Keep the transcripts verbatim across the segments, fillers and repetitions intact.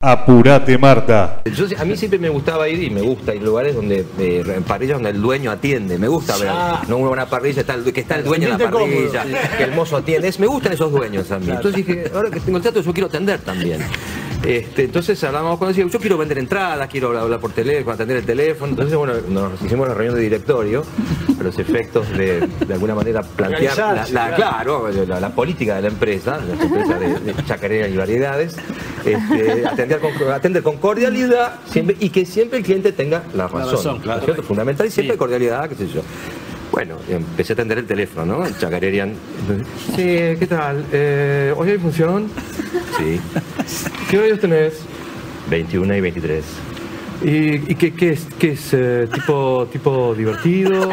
Apurate, Marta. Yo, a mí siempre me gustaba ir y me gusta ir a lugares donde, eh, en parrillas donde el dueño atiende. Me gusta ver, Ah. no una parrilla, está el, que está el dueño en la parrilla, que el mozo atiende. Es, me gustan esos dueños también. Entonces dije, ahora que tengo el trato, yo quiero atender también. Este, entonces hablamos con él, yo quiero vender entradas, quiero hablar por teléfono, atender el teléfono. Entonces, bueno, nos hicimos la reunión de directorio, a los efectos de, de alguna manera, plantear la, la, claro, la, la política de la empresa, la empresa de, de chacarera y variedades, este, atender, con, atender con cordialidad siempre, y que siempre el cliente tenga la razón. La razón, claro. ¿Cierto? Fundamental y siempre sí. Cordialidad, qué sé yo. Bueno, empecé a atender el teléfono, ¿no? El chacarerian. Sí, ¿qué tal? Eh, ¿Hoy hay función? Sí. ¿Qué horarios tenés? veintiuno y veintitrés. ¿Y, y qué, qué es? ¿Qué es? Eh, ¿Tipo, tipo divertido?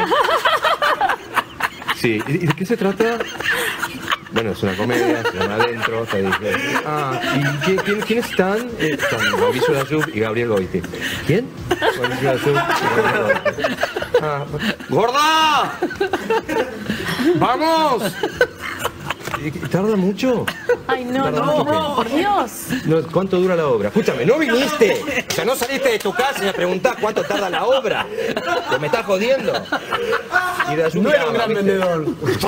Sí. ¿Y, ¿Y de qué se trata? Bueno, es una comedia, se llama Adentro. Te dice, ah, ¿y quién, quién, quiénes están? Eh, están Mauricio Dayub y Gabriel Goiti. ¿Quién? Mauricio Dayub y Gabriel Goiti. Ah, ¡gorda! ¡Vamos! ¿Y tarda mucho? Ay, no, no, no, por Dios. No, ¿cuánto dura la obra? Escúchame, no viniste. O sea, no saliste de tu casa y me preguntás cuánto tarda la obra. ¿Que me estás jodiendo? Y de no era un gran vendedor.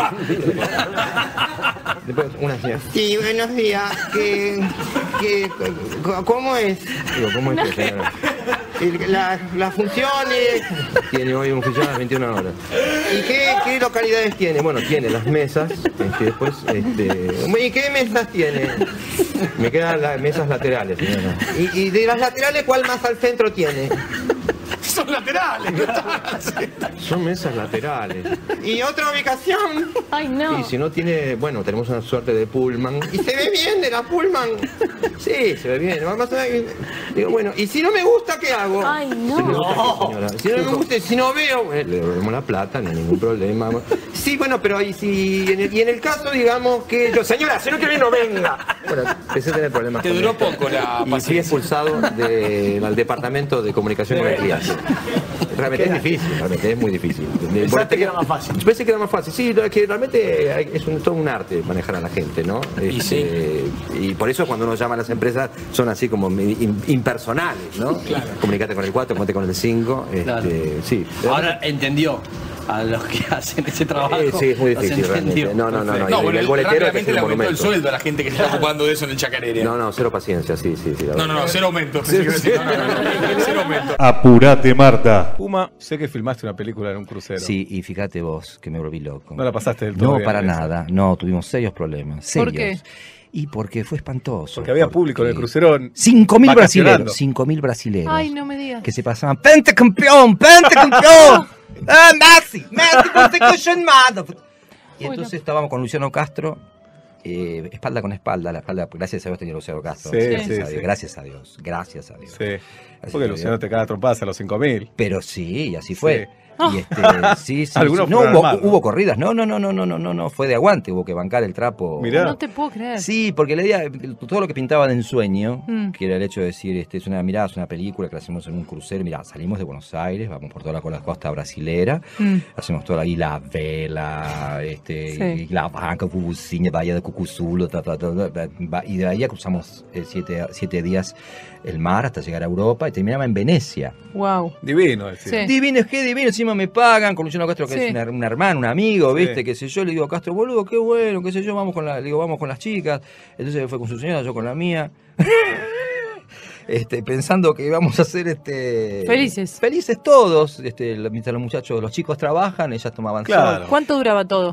Después, una señora. Sí, buenos días. ¿Qué, qué, ¿Cómo es? Digo, ¿cómo es que, señora? La, las funciones. Tiene hoy un función a las veintiuna horas. ¿Y qué, qué localidades tiene? Bueno, tiene las mesas. Este, después, este, ¿y qué mesas tiene? Me quedan las mesas laterales, señora. ¿Y, y de las laterales cuál más al centro tiene? Son laterales. Son mesas laterales. ¿Y otra ubicación? Ay, no. Y si no tiene, bueno, tenemos una suerte de pullman. ¿Y se ve bien de la pullman? Sí, se ve bien. Vamos a ver. Digo, bueno, ¿y si no me gusta, qué hago? Ay, no. Si, no. Qué, señora? Si no me gusta, si no veo, bueno, le devolvemos la plata, no hay ningún problema. Sí, bueno, pero ahí sí, en el, y en el caso, digamos, que yo, señora, si no quiere, no venga. Bueno, empecé a tener problemas. Te duró poco la y fui expulsado de, al departamento de comunicación y clientes. Realmente es difícil, realmente es muy difícil. Pensaste que era más fácil. Pensé que era más fácil, sí, que realmente es un, todo un arte manejar a la gente, ¿no? Y, este, sí. Y por eso cuando uno llama a las empresas son así como impersonales, ¿no? Claro. Comunicate con el cuatro, comunicate con el cinco. Claro. Este, sí. Ahora entendió a los que hacen ese trabajo. Eh, sí, es muy difícil, realmente. No, no, no. no. no y bueno, el boletero es le el aumentó monumento. el sueldo a la gente que se está ocupando de eso en el chacarera. No, no, cero paciencia, sí, sí. sí no, no, no, cero aumento. Sí, sí. No, no, no, no, cero aumento. Apurate, Marta. Puma, sé que filmaste una película en un crucero. Sí, y fíjate vos que me volví loco. No la pasaste del todo No, bien, para eso. nada. No, tuvimos serios problemas. Serios. ¿Por qué? Y porque fue espantoso. Porque había porque público en el crucero. Cinco mil vacacionando. brasileros. Cinco mil brasileros. Ay, no me digas. Que se pasaban, pentacampeón, pentacampeón. ¡Ah, Messi! ¡Messi, você cochonado! Y entonces estábamos con Luciano Castro, eh, espalda con espalda, la espalda, gracias a Dios tenía Luciano Castro. Sí, gracias, sí, a Dios, sí. gracias a Dios, gracias a Dios. Sí. Gracias Porque a Luciano Dios. te caga trompadas a los cinco mil. Pero sí, así fue. Sí. Y este, sí, sí, Algunos sí. No, fueron hubo, armados. hubo corridas, no, no, no, no, no, no, no, no, fue de aguante, hubo que bancar el trapo. Mirá. No te puedo creer. Sí, porque le di todo lo que pintaba de ensueño, Mm. que era el hecho de decir, este, es una mirada, es una película que la hacemos en un crucero, mirá, salimos de Buenos Aires, vamos por toda la costa brasilera, Mm. hacemos toda ahí la vela, este, Sí. y la banca, Cucucine, Bahía de Cucuzulo, ta, ta, ta, ta, ta, y de ahí cruzamos eh, siete, siete días el mar hasta llegar a Europa y terminaba en Venecia. Wow. Divino, decir. Sí. Divino, es que divino, encima me pagan con Luciano Castro, que Sí. es un, un hermano, un amigo, Sí. ¿viste? Qué sé yo, le digo a Castro, boludo, qué bueno, qué sé yo, vamos con la, le digo, vamos con las chicas. Entonces fue con su señora, yo con la mía. Este, pensando que íbamos a ser este Felices. Felices todos, este, mientras los muchachos, los chicos trabajan, ellas tomaban Claro. sol. ¿Cuánto duraba todo?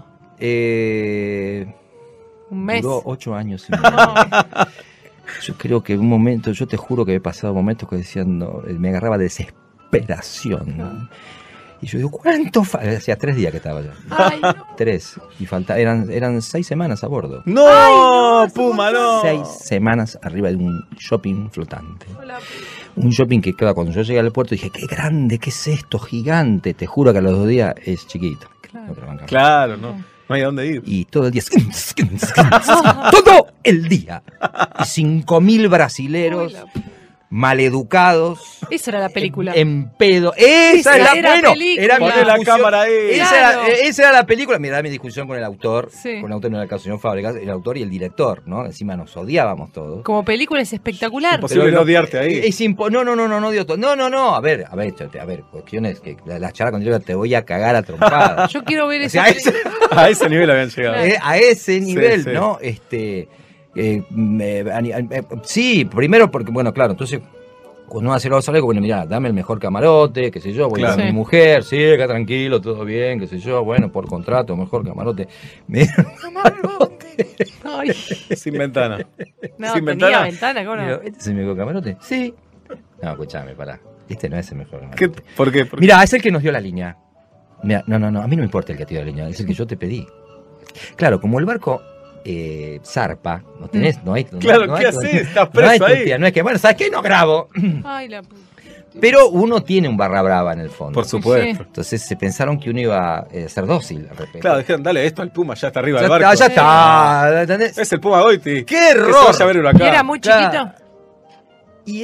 Eh, ¿Un mes? Duró ocho años y medio. Yo creo que un momento, yo te juro que he pasado momentos que decían, no, me agarraba de desesperación. ¿no? Y yo digo, ¿cuánto falta? Hacía tres días que estaba allá. Ay, no. Tres. Y falta, eran, eran seis semanas a bordo. ¡No! Ay, no, es un Puma, no. Seis semanas arriba de un shopping flotante. Hola. Un shopping que, claro, cuando yo llegué al puerto dije, qué grande, qué es esto, gigante. Te juro que a los dos días es chiquito. Claro. No te lo bancamos. Claro, no. No hay a dónde ir. Y todo el día, todo el día. Y cinco mil brasileros. Hola. maleducados, Esa era la película. en pedo. Esa, Esa era, era bueno, película. era mi Poné la discusión. cámara ahí. Esa, Claro. era, esa era la película. Mira mi discusión con el autor. Sí. Con el autor no era el caso, señor Fábregas, el autor y el director, ¿no? Encima nos odiábamos todos. Como película es espectacular. Imposible Pero no lo- odiarte ahí. Es impo no, no, no, no, no, odio todo. No, no, no. A ver, a ver, a ver, cuestiones que la, la charla con Diego te voy a cagar a trompadas. Yo quiero ver O esa sea, ese- película. A ese nivel habían llegado. Claro. eh, a ese nivel, sí. ¿no? Este, eh, me- a- a- sí, primero porque, bueno, claro, entonces cuando uno hace algo, algo, bueno, mira, dame el mejor camarote, qué sé yo, voy Claro. a mi Sí. mujer, sí, acá tranquilo, todo bien, qué sé yo, bueno, por contrato, mejor camarote. Me dieron camarote. Ay, Sin ventana. no, ¿Sin tenía ventana? ventana, ¿cómo no? Digo, ¿este es el mejor camarote? Sí. No, escuchame, pará. Este no es el mejor camarote. ¿Qué? ¿Por qué? ¿Por qué? Mira, es el que nos dio la línea. Mira, no, no, no, a mí no me importa el que te dio la línea, es el que yo te pedí. Claro, como el barco eh, zarpa, no tenés, no hay. no- Claro, no ¿qué hay- haces? Estás no hay preso ahí. tutía, no es que, bueno, ¿sabes qué? No grabo. Ay, la puta. Pero uno tiene un barra brava en el fondo. Por supuesto. Entonces se pensaron que uno iba eh, a ser dócil al respecto. Claro, dijeron, dale esto al Puma, ya está arriba ya del barco. está, ya está. ¿entendés? Es el Puma Goiti. ¡Qué Que se error! vaya a ver ¿Y huracán. era muy Claro. chiquito? Y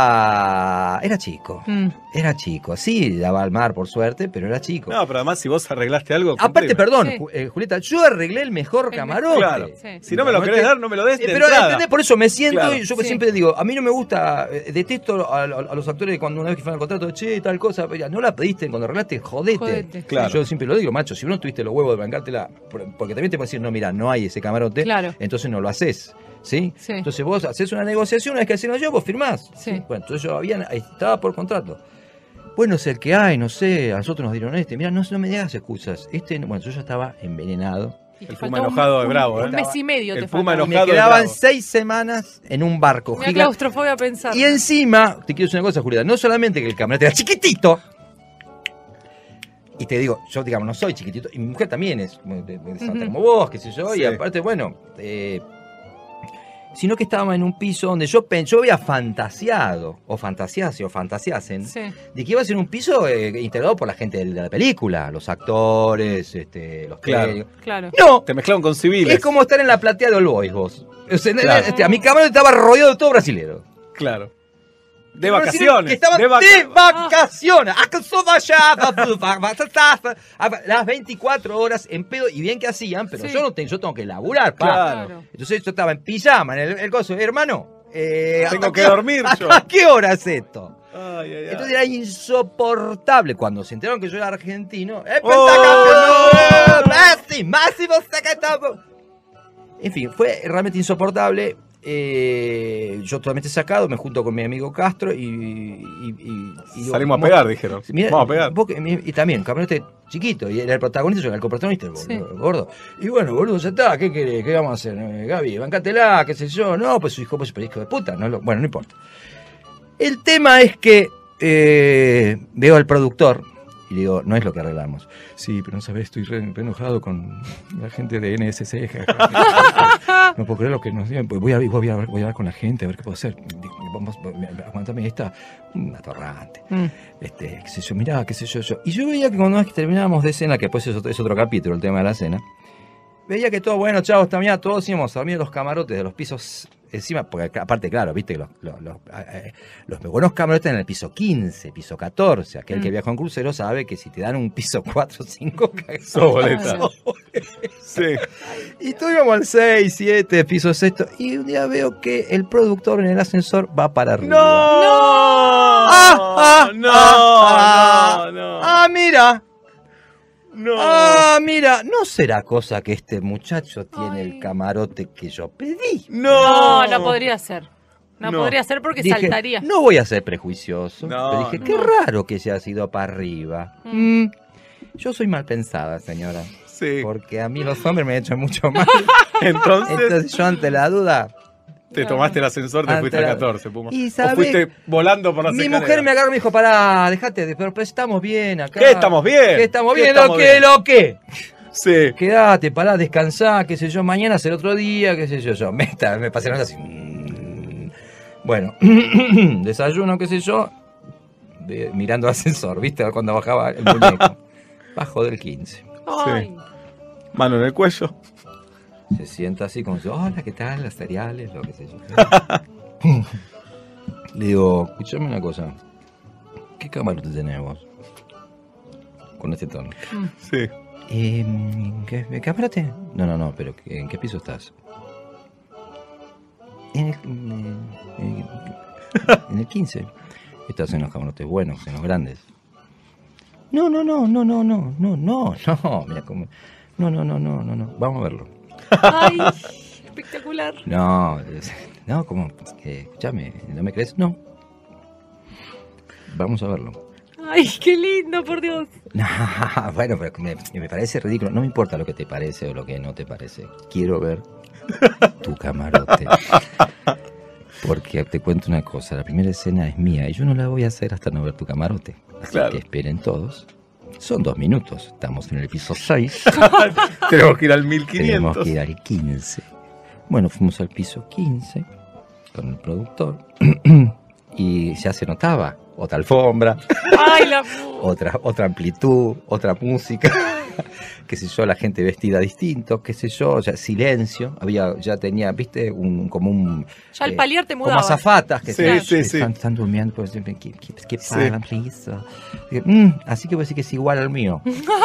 era. Era chico. Mm. Era chico. Sí, daba al mar por suerte, pero era chico. No, pero además si vos arreglaste algo... Aparte, cumplime. perdón, Sí. Ju- eh, Julieta, yo arreglé el mejor El camarote. Claro. Sí. Si no me lo querés dar, no me lo des Eh, de pero entrada. ¿entendés? Por eso me siento Claro. y yo Sí. siempre digo, a mí no me gusta, eh, detesto a, a- a los actores cuando una vez que firman el contrato, che, tal cosa, pero ya, no la pediste cuando arreglaste, jodete. Jodete. Claro. Yo siempre lo digo, macho, si vos no tuviste los huevos de bancártela, por- porque también te pueden decir, no, mira, no hay ese camarote, Claro. entonces no lo haces. ¿Sí? Sí. Entonces vos haces una negociación, una vez que hacemos yo, vos firmás. Sí. Bueno, entonces yo había, estaba por contrato. Bueno, es el que hay, no sé, a nosotros nos dieron este. Mira, no, no me digas excusas. Este, bueno, yo ya estaba envenenado. Y te El faltó Puma un- enojado es un- bravo, ¿eh? Un mes y medio El te Puma faltaba. Y me enojado es quedaban bravo. seis semanas en un barco Me da gigante. claustrofobia pensar. Y encima, te quiero decir una cosa, Julieta, no solamente que el camarote era chiquitito, y te digo, yo digamos, no soy chiquitito, y mi mujer también es de, de Santa Ujú. como vos, qué sé yo, Sí. y aparte, bueno, eh, sino que estábamos en un piso donde yo, pen- yo había fantaseado, o fantasease, o fantaseasen, Sí. de que iba a ser un piso eh, integrado por la gente de la película, los actores, este, los Claro. técnicos. Claro. No, Te mezclaron con civiles. es como estar en la platea de All Boys, vos. O sea, Claro. este, a mi camarote estaba rodeado de todo brasilero. Claro. De Quiero decir vacaciones. Que estaban de de, vaca- vacaciones. A que so vayaba, Las veinticuatro horas en pedo. Y bien que hacían, pero Sí. yo no tengo, yo tengo que laburar, pa. Claro. Entonces yo estaba en pijama, en el, el coso. Hermano, eh, Tengo ¿hasta que qué- dormir yo. ¿Hasta qué hora es esto? Ay, ay, ay. Entonces era insoportable cuando se enteraron que yo era argentino. ¡Eh, ¡Oh, pentacampeón! no! ¡Máximo, máximo sacatapo! En fin, fue realmente insoportable. Eh, yo totalmente sacado, me junto con mi amigo Castro y... y- y- y digo, Salimos a mo- pegar, dijeron. Mira, Vamos a pegar. vos que- y también, un camarote chiquito, y era el protagonista, yo era el coprotagonista, el Sí. gordo, gordo. Y bueno, boludo, ya está, ¿qué querés? ¿Qué vamos a hacer? Eh, Gaby, bancátela, qué sé yo. No, pues su hijo, pues pero hijo de puta. No lo- bueno, no importa. El tema es que eh, veo al productor y le digo, no es lo que arreglamos. Sí, pero no sabes, estoy re, re enojado con la gente de N S C. No puedo creer lo que nos dieron. Pues voy a, voy, a, voy a hablar con la gente, a ver qué puedo hacer. Vamos, aguantame esta, una torrante. Mm. Este, qué sé yo, mirá, qué sé yo, yo. Y yo veía que cuando terminábamos de cena, que después es otro, es otro capítulo, el tema de la cena, veía que todo, bueno, chavos, también todos íbamos a dormir en los camarotes de los pisos encima, porque aparte, claro, viste que los, los, los, eh, los buenos camarotes en el piso quince, piso catorce. Aquel Mm. que viaja en crucero sabe que si te dan un piso cuatro o cinco, Sos boleta. Claro. Sí. y estuvimos al seis, siete, piso sexto, y un día veo que el productor en el ascensor va para arriba. ¡No! ¡Ah! ¡Ah! ¡No! ¡Ah! ¡No! ¡No! ¡Ah, mira! ¡No! ¡Ah, mira! ¿No será cosa que este muchacho tiene Ay. el camarote que yo pedí? No, no podría ser. No, No. podría ser porque Dije, saltaría. no voy a ser prejuicioso. No, pero dije, no. qué raro que se ha ido para arriba. Mm. Mm, Yo soy mal pensada, señora. Sí. Porque a mí los hombres me han hecho mucho mal. Entonces, Entonces yo ante la duda... te tomaste el ascensor, te Ante fuiste al la- catorce, Puma. Y O sabe- fuiste volando por la Mi mujer me agarró y me dijo, pará, dejate, de- pero, pero estamos bien acá. ¿Qué estamos bien? ¿Qué estamos ¿Qué bien? estamos ¿Lo que? bien? ¿Lo que? Sí. Quédate, pará, descansá, qué sé yo, mañana será otro día, qué sé yo, yo. Me, está- me pasé la noche así. mm. Bueno, desayuno, qué sé yo, de- mirando el ascensor, ¿viste? Cuando bajaba el muñeco. Bajo del quince. Ay. Mano en el cuello. Se sienta así como, hola, ¿qué tal? Las cereales, lo que sé yo. Le digo, escuchame una cosa. ¿Qué camarote tenemos? Con este tono. Sí. Eh, ¿qué, ¿Camarote? No, no, no, pero ¿en qué piso estás? En el, en el, en el quince. Estás en los camarotes buenos, en los grandes. No, no, no, no, no, no, no, no, no, mira cómo. No, no, no, no, no, no. Vamos a verlo. Ay, espectacular. No, es- no, ¿cómo? Eh, escúchame, ¿no me crees? No. Vamos a verlo. Ay, qué lindo, por Dios. No, bueno, pero me, me parece ridículo. No me importa lo que te parece o lo que no te parece. Quiero ver tu camarote. Porque te cuento una cosa, la primera escena es mía y yo no la voy a hacer hasta no ver tu camarote. Así Claro. que esperen todos. Son dos minutos, estamos en el piso seis, Tenemos que ir al tenemos mil quinientos. que ir al quince. Bueno, fuimos al piso quince con el productor y ya se notaba otra alfombra, Ay, la pu- otra, otra amplitud, otra música, qué sé yo, la gente vestida distinto, qué sé yo, ya silencio, había, ya tenía, viste, un, como un... Ya el eh, palier te como mudaba. azafatas que Sí, están, sí, que sí. están, están durmiendo, pues siempre, ¿qué, qué, qué Sí. pagan, please? Digo, "Mm, así que voy a decir que es igual al mío.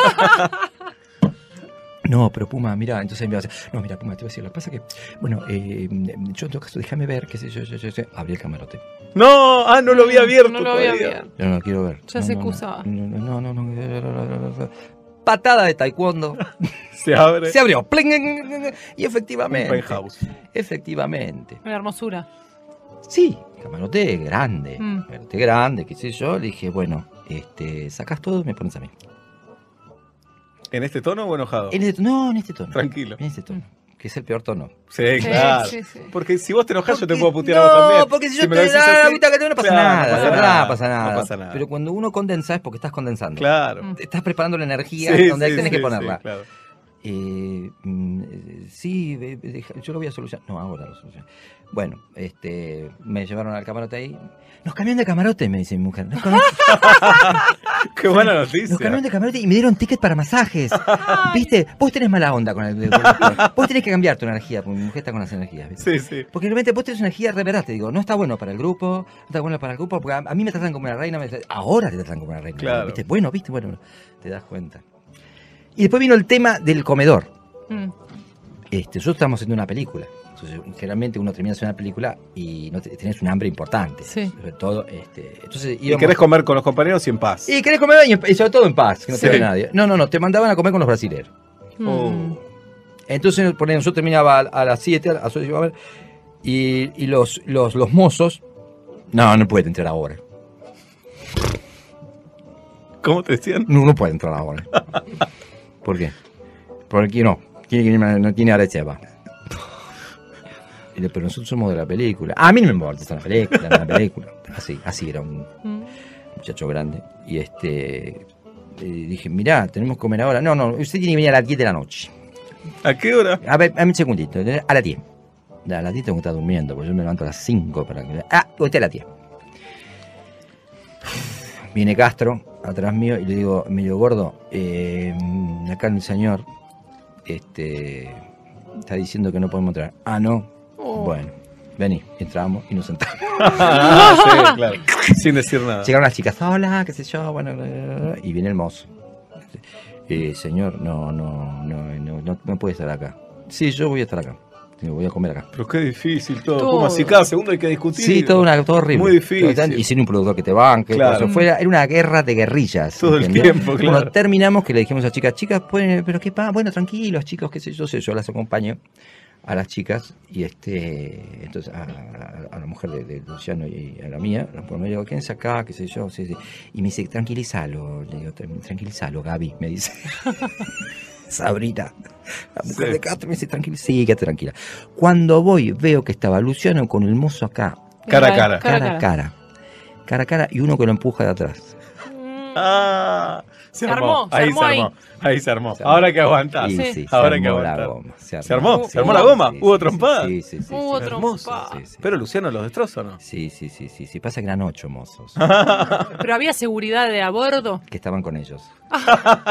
No, pero Puma, mira, entonces me va a decir, no, mira, Puma, te voy a decir, lo que pasa que, bueno, eh, yo en todo caso, déjame ver, qué sé yo, yo, yo, yo, abrí el camarote. No, ah, no lo había abierto No lo había todavía. abierto. No, no, quiero ver. Ya No, se no, no, excusaba. No, no, no, no, no. Patada de taekwondo. Se abre. Se abrió. Pling, y Un efectivamente. penthouse. Efectivamente. Una hermosura. Sí, camarote grande. Mm. Camarote grande, qué sé yo. Le dije, bueno, este, sacás todo y me pones a mí. ¿En este tono o enojado? En este- no, en este tono. Tranquilo. En este tono. Que es el peor tono. Sí, Sí, claro. sí, sí. Porque si vos te enojas, yo te Porque- puedo putear a vos no, también. porque si yo me lo te decís da la así, agüita que te- no pasa claro, nada. no pasa de verdad, nada, no pasa nada. no pasa nada. Pero cuando uno condensa es porque estás condensando. Claro. Te estás preparando la energía Sí, donde sí, tenés sí, que ponerla. sí, claro. Eh, mm, eh, sí, ve- ve- deja- yo lo voy a solucionar. No, ahora lo soluciono. Bueno, este, me llevaron al camarote ahí. Nos cambiaron de camarote, me dice mi mujer. Nos cambiaron, Qué buena nos noticia. cambiaron de camarote y me dieron ticket para masajes. ¿Viste? Vos tenés mala onda con el... Vos tenés que cambiar tu energía, porque mi mujer está con las energías. ¿viste? Sí, sí. Porque realmente vos tenés una energía re verdad, te digo, no está bueno para el grupo, no está bueno para el grupo, porque a, a mí me tratan como una reina, me tratan- ahora te tratan como una reina. Claro. ¿viste? Bueno, viste, bueno, te das cuenta. Y después vino el tema del comedor. Mm. Este, nosotros estamos haciendo una película. Entonces, generalmente uno termina de hacer una película y no te- tenés un hambre importante. Sí. Sobre todo, este, entonces Y íbamos- querés comer con los compañeros y en paz. Y querés comer y, en- y sobre todo en paz, que no te Sí. ve nadie. No, no, no, te mandaban a comer con los brasileros. Oh. Mm. Entonces, por ejemplo, yo terminaba a, a las siete, a las ocho, iba a ver, y, y los, los, los mozos, no, no puede entrar ahora. ¿Cómo te decían? No, no puede entrar ahora. ¿Por qué? Porque no, tiene, no tiene arecheva. Y le- Pero nosotros somos de la película. A mí no me importa, está en la película, en la película. Así, así era un Mm. muchacho grande. Y este eh, dije, mirá, tenemos que comer ahora. No, no, usted tiene que venir a las diez de la noche. ¿A qué hora? A ver, a un segundito, a las diez. A las diez tengo que estar durmiendo, porque yo me levanto a las cinco para que... Ah, usted a las diez. Viene Castro, atrás mío, y le digo, me digo, gordo, eh, acá el señor este, está diciendo que no podemos entrar. Ah, no. Oh. Bueno, vení, entramos y nos sentamos. Ah, sí, claro. Sin decir nada. Llegaron las chicas, hola, qué sé yo, bueno, bla, bla, bla, y viene el mozo. Eh, señor, no, no, no, no, no, no puede estar acá. Sí, yo voy a estar acá. Digo, voy a comer acá. Pero qué difícil todo. Todo. Como así cada segundo hay que discutir. Sí, todo, una, todo horrible. Muy difícil. Y sin un productor que te banque. Claro. Eso fuera, era una guerra de guerrillas. Todo el ¿entendió? tiempo, Bueno, claro. terminamos que le dijimos a las chicas, chicas, pueden, pero qué pasa, bueno, tranquilos, chicos, qué sé yo, sé, yo las acompaño a las chicas y este, entonces a, a- a la mujer de, de Luciano y a la mía, por me digo, quédense acá, qué sé yo, sí, sí. Y me dice, tranquilízalo, le digo, "Tran- tranquilízalo, Gaby, me dice. Sabrina, la mujer Sí. de Castro me dice, tranquila, sí, quédate tranquila. Cuando voy, veo que estaba Luciano con el mozo acá, Cara a cara. cara a cara, cara a cara, y uno que lo empuja de atrás. Mm. Ah, se Se armó. armó, se Ahí armó se ahí. armó. Ahí se armó. Se armó. Ahora hay que aguantar. Y sí. sí, se Ahora hay que armó la aguantar. goma. ¿Se armó? ¿Se armó la goma? ¿Hubo trompada? Sí, sí, sí. Hubo sí. trompada. Sí, sí. Pero Luciano los destroza, ¿no? Sí, sí, sí, sí, sí. Pasa que eran ocho mozos Pero había seguridad de a bordo. que estaban con ellos.